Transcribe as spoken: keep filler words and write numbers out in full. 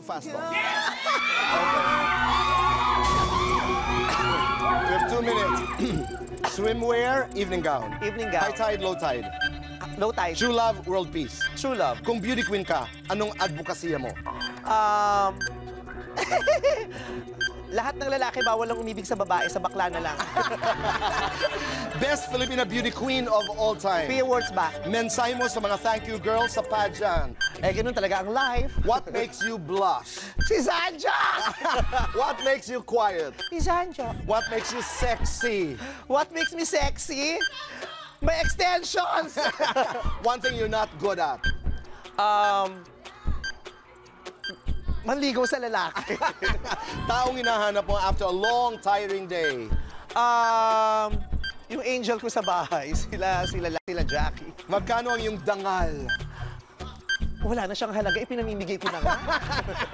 fast talk. Okay. We have two minutes. Swimwear, evening gown. Evening gown. High tide, low tide. Low tide. True love, world peace. True love. Kung beauty queen ka, anong advokasya mo? Um... Lahat ng lalaki, bawal lang umibig sa babae, sa bakla na lang. Best Filipina beauty queen of all time. P Awards ba? Mensahe mo sa mga thank you girls sa pageant. Eh, ganun talaga ang life. What makes you blush? Si Sanja! What makes you quiet? Si Sanja. What makes you sexy? What makes me sexy? My extensions! One thing you're not good at? um... Manligaw sa lalaki. Taong hinahanap mo after a long, tiring day? um... Yung angel ko sa bahay, sila, sila, sila Jackie. Magkano ang iyong dangal? Wala na siyang halaga, ipinamimigay ko na nga.